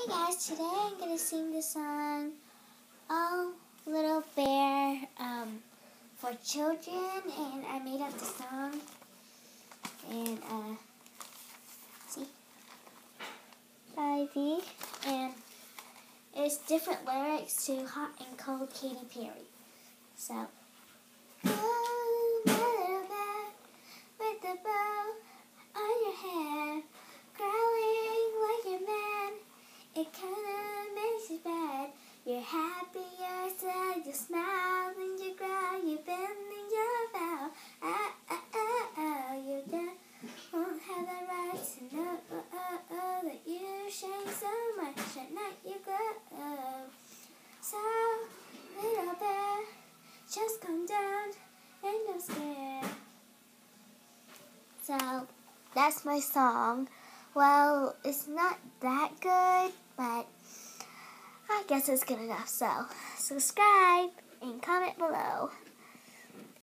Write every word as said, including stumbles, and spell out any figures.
guys, today I'm going to sing the song, Oh Little Bear, um, for children, and I made up the song, and, uh, see, Ivy, and it's different lyrics to Hot and Cold Katy Perry, so, oh, my little bear, with the bow on your hair, growling like a man. It kinda makes you bad. You're happy, you're sad, you smile and you growl, you bend and you bow. Ah, ah, ah, ah, you don't have the right to know oh, oh, oh, that you shine so much at night you glow. So, little bear, just calm down and don't scare. So, that's my song. Well, it's not that good, but I guess it's good enough. So, subscribe and comment below.